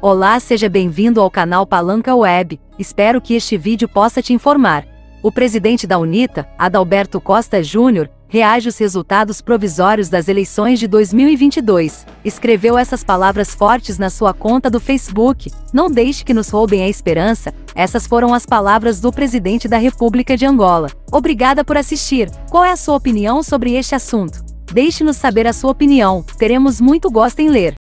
Olá, seja bem-vindo ao canal Palanca Web. Espero que este vídeo possa te informar. O presidente da UNITA, Adalberto Costa Júnior, reage aos resultados provisórios das eleições de 2022. Escreveu essas palavras fortes na sua conta do Facebook. Não deixe que nos roubem a esperança. Essas foram as palavras do presidente da República de Angola. Obrigada por assistir. Qual é a sua opinião sobre este assunto? Deixe-nos saber a sua opinião. Teremos muito gosto em ler.